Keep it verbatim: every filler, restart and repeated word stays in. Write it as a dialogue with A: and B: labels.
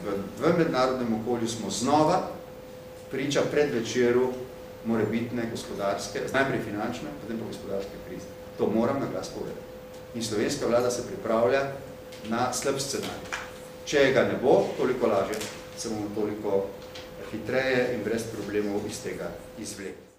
A: v, v mednarodnem okolju smo znova priča predvečeru morebitne gospodarske, najprej finančne, potem pa gospodarske krize. To moram na glas povedati. In slovenska vlada se pripravlja na slab scenarij. Če ga ne bo, toliko lažje, se bomo toliko hitreje in brez problemov iz tega izvlekli.